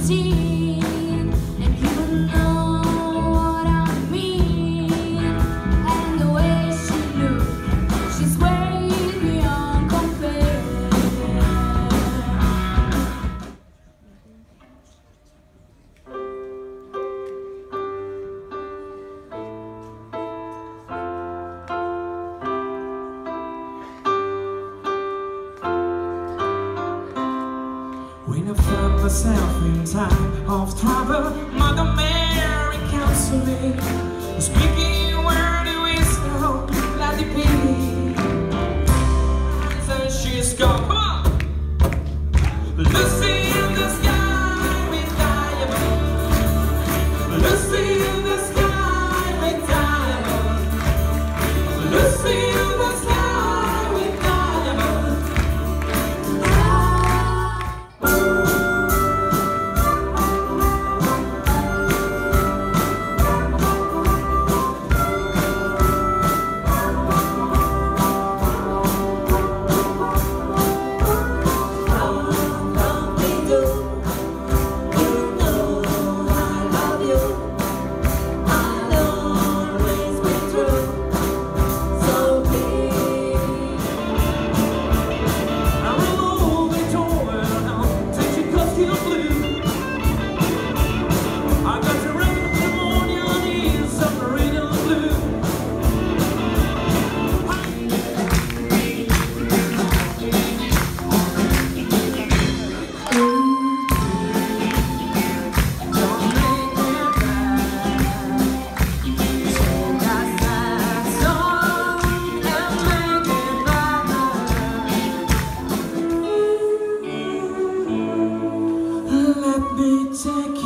17, and you know what I mean. And the way she looks, she's way beyond compare. When I found myself in time of trouble, Mother Mary counseling, speaking a word of wisdom, let it be. So she's gone, come on! Lucy in the sky with diamonds. Lucy in the sky with diamonds. Lucy in the sky with diamonds. Take